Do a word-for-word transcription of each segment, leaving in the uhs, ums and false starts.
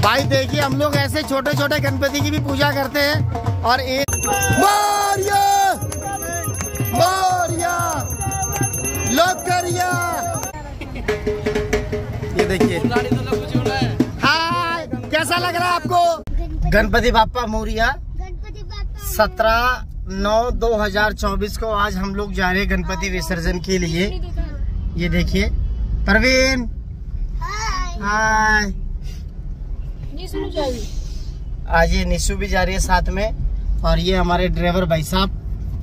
भाई देखिए हम लोग ऐसे छोटे छोटे गणपति की भी पूजा करते हैं। और एक मोरिया मोरिया लोकरिया, ये देखिए। हाय, कैसा लग रहा है आपको? गणपति बाप्पा मोरिया। सत्रह नौ दो हजार चौबीस को आज हम लोग जा रहे हैं गणपति विसर्जन के लिए। ये देखिए परवीन, हाय। आज ये निशु भी जा रही है साथ में, और ये हमारे ड्राइवर भाई साहब।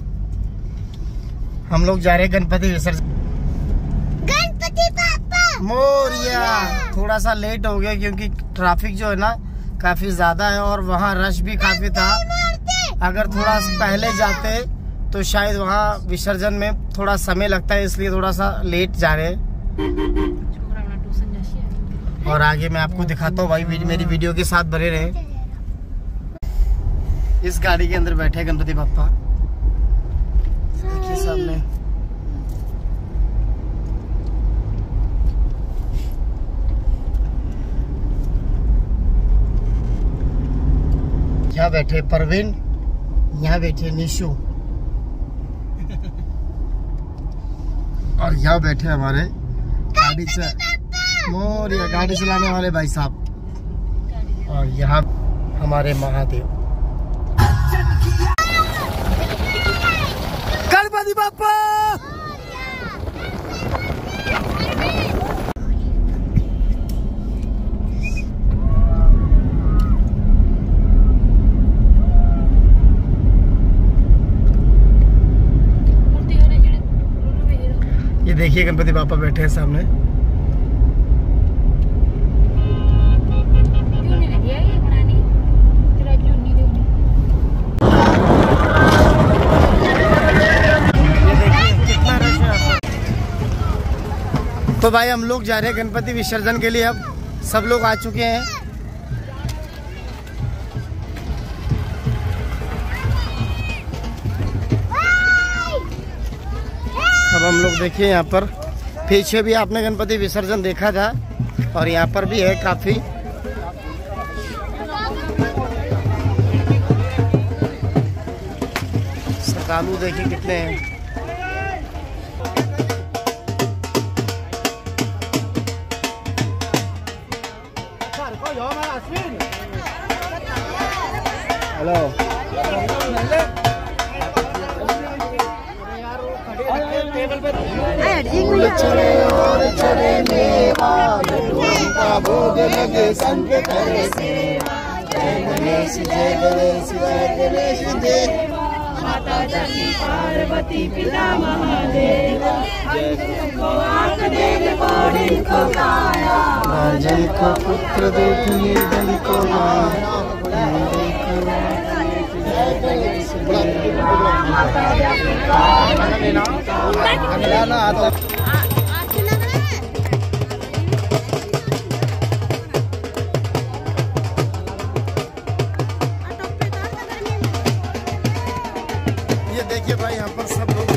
हम लोग जा रहे हैं गणपति विसर्जन। गणपति बाप्पा मोरिया। थोड़ा सा लेट हो गया क्योंकि ट्रैफिक जो है ना काफी ज्यादा है, और वहाँ रश भी काफी था। अगर थोड़ा पहले जाते तो शायद वहाँ विसर्जन में थोड़ा समय लगता है, इसलिए थोड़ा सा लेट जा रहे हैं। और आगे मैं आपको दिखाता हूँ भाई, मेरी वीडियो के साथ बने रहे। इस गाड़ी के अंदर बैठे गणपति बाप्पा, देखिए सामने। यहाँ बैठे परवीन, यहाँ बैठे निशु, और यहाँ बैठे हमारे गाड़ी से मोरिया गाड़ी चलाने वाले भाई साहब, और यहाँ हमारे महादेव। गणपति बाप्पा। ये देखिए गणपति बाप्पा बैठे हैं सामने। तो भाई हम लोग जा रहे हैं गणपति विसर्जन के लिए। अब सब लोग आ चुके हैं। अब हम लोग देखिए यहाँ पर पीछे भी आपने गणपति विसर्जन देखा था, और यहाँ पर भी है काफी। श्रद्धालु देखिए कितने हैं। हेलो, चले और चले मेवा, का भोग लगे संत करे सेवा। जय गणेश जय गणेश जय गणेश जय माता जनी पार्वती पिता महादेव। आँख देव को को गाया, जल को पुत्र देखिए जल को माया। ये देखिए भाई यहाँ पर सब लोग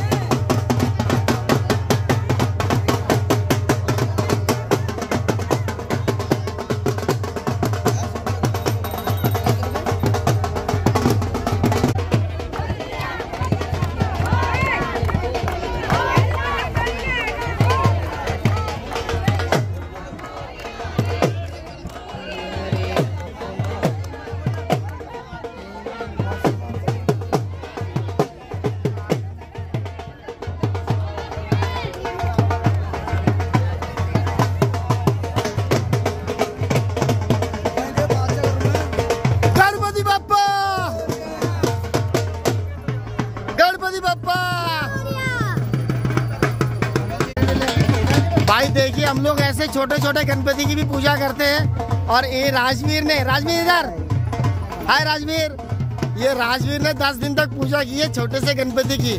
भाई देखिए हम लोग ऐसे छोटे छोटे गणपति की भी पूजा करते हैं। और ये राजवीर ने, राजवीर इधर, हाय राजवीर। ये राजवीर ने दस दिन तक पूजा की है छोटे से गणपति की।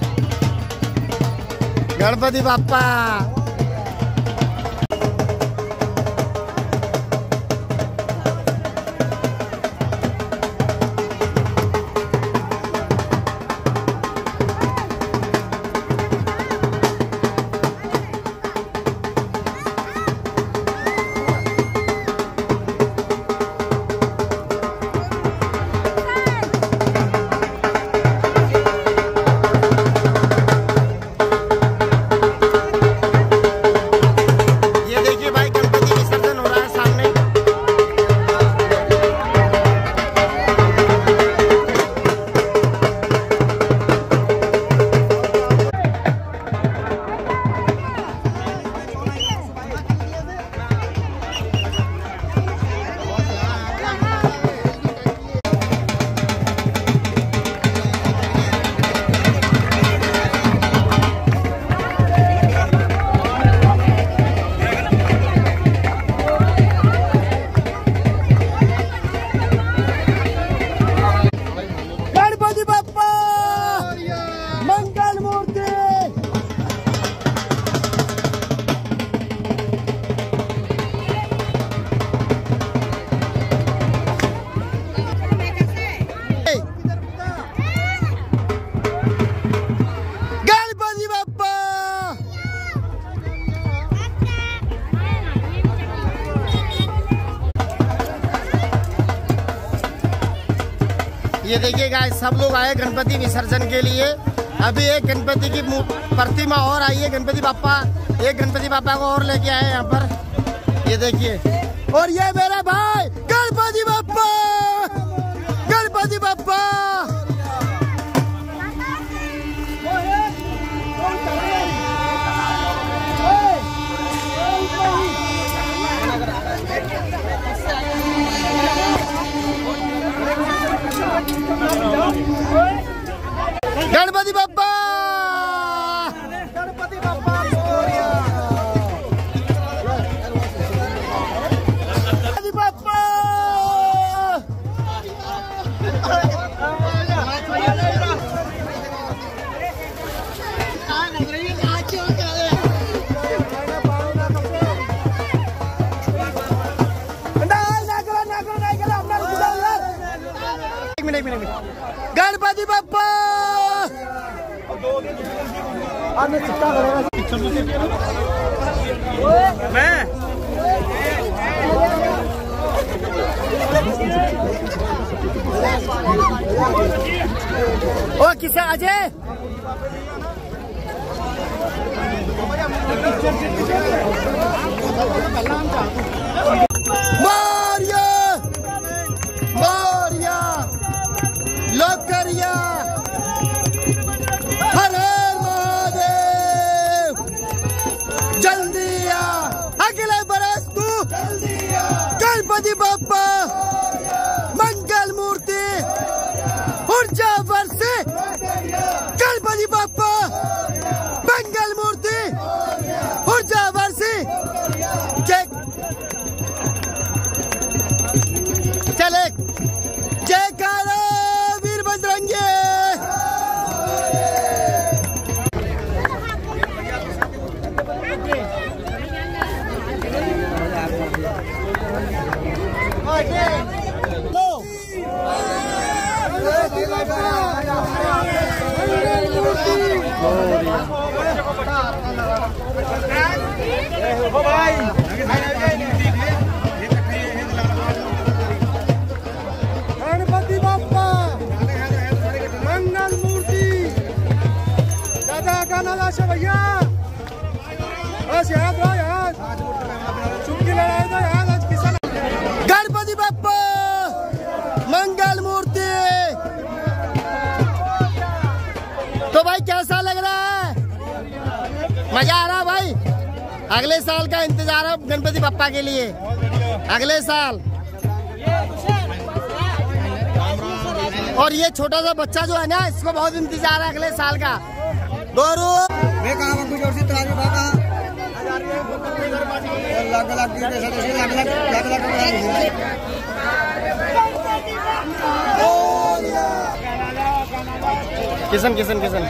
गणपति बाप्पा। ये देखिए गाइस, सब लोग आए गणपति विसर्जन के लिए। अभी एक गणपति की प्रतिमा और आई है, गणपति बापा, एक गणपति बापा को और लेके आए यहाँ पर। ये देखिए, और ये मेरा भाई गणपति बापा, गणपति बापा। गणपति बाप्पा, गणपति बाप्पा, गणपति बाप्पा। एक मिनट एक मिनट गणपति बाप्पा। मैं ओ किसा अजय मारिया मारिया लोकरिया हर हर महादेव। जल्दी आ अगले बरस तू गणपति बाप्पा मंगल मूर्ति ऊर्जा वर्षे। गणपति बाप्पा मंगल मूर्ति ऊर्जा वर्षे। चले जयकारा वीर बजरंगी। गणपति बाप्पा मंगल मूर्ति दादा का नाला से भैया, बस याद रहो यार, चुपकी लड़ाई तो यार आज किसान। गणपति बाप्पा मंगल मूर्ति। तो भाई कैसा लग रहा है? मजा आ रहा भाई? अगले साल का इंतजार है गणपति बाप्पा के लिए, अगले साल। और ये छोटा सा बच्चा जो है ना, इसको बहुत इंतजार है अगले साल का। गोरू मैं कहाँ कुछ और सी तराजू कहाँ लाख लाख लाख लाख लाख किशन किशन किशन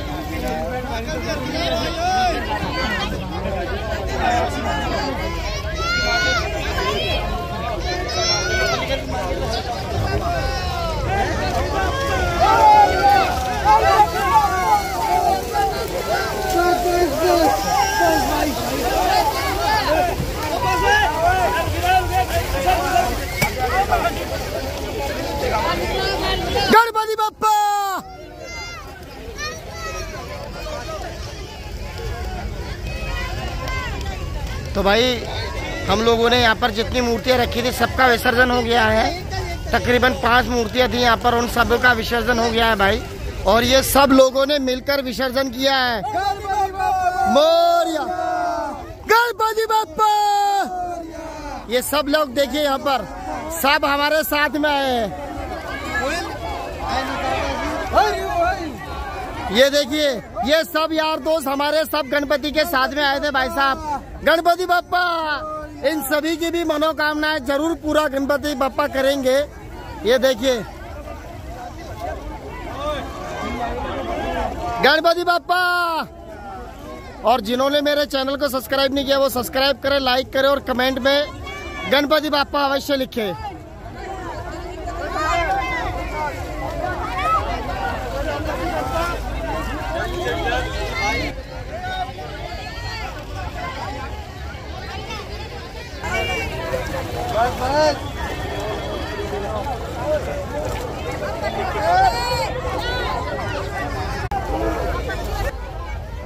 गणपति बाप्पा। तो भाई हम लोगों ने यहाँ पर जितनी मूर्तियाँ रखी थी सबका विसर्जन हो गया है। तकरीबन पांच मूर्तियाँ थी यहाँ पर, उन सब का विसर्जन हो गया है भाई। और ये सब लोगों ने मिलकर विसर्जन किया है। मोरिया गणपति बाप्पा। ये सब लोग देखिए यहाँ पर सब हमारे साथ में आए। ये देखिए ये सब यार दोस्त हमारे सब गणपति के साथ में आए थे भाई साहब। गणपति बाप्पा इन सभी की भी मनोकामनाएं जरूर पूरा गणपति बाप्पा करेंगे। ये देखिए गणपति बाप्पा। और जिन्होंने मेरे चैनल को सब्सक्राइब नहीं किया वो सब्सक्राइब करें, लाइक करें और कमेंट में गणपति बाप्पा अवश्य लिखें। बस बस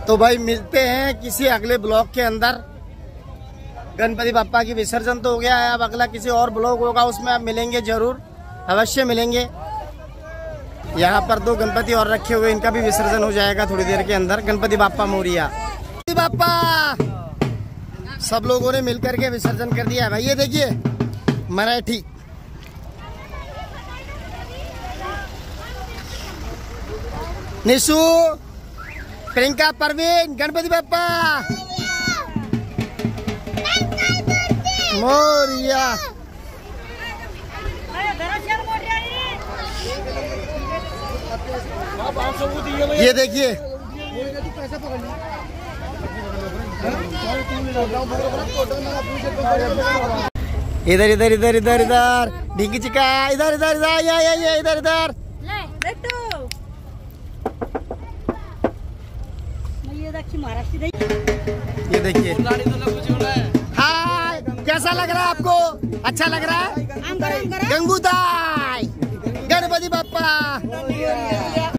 तो भाई मिलते हैं किसी अगले ब्लॉग के अंदर। गणपति बापा की विसर्जन तो हो गया है, अब अगला किसी और ब्लॉग होगा उसमें आप मिलेंगे, जरूर अवश्य मिलेंगे। यहाँ पर दो गणपति और रखे हुए, इनका भी विसर्जन हो जाएगा थोड़ी देर के अंदर। गणपति बापा मोरिया। गणपति बापा सब लोगों ने मिलकर के विसर्जन कर दिया है भाई। ये देखिए मराठी निशु, प्रियंका, परवीन, गणपति बापा मोरिया। ये देखिए इधर इधर इधर इधर इधर ढीकी चिका, इधर इधर इधर या या या इधर इधर। ये देखिए। हाय, कैसा लग रहा है आपको? अच्छा लग रहा है? गंगूदाई गणपति बापा।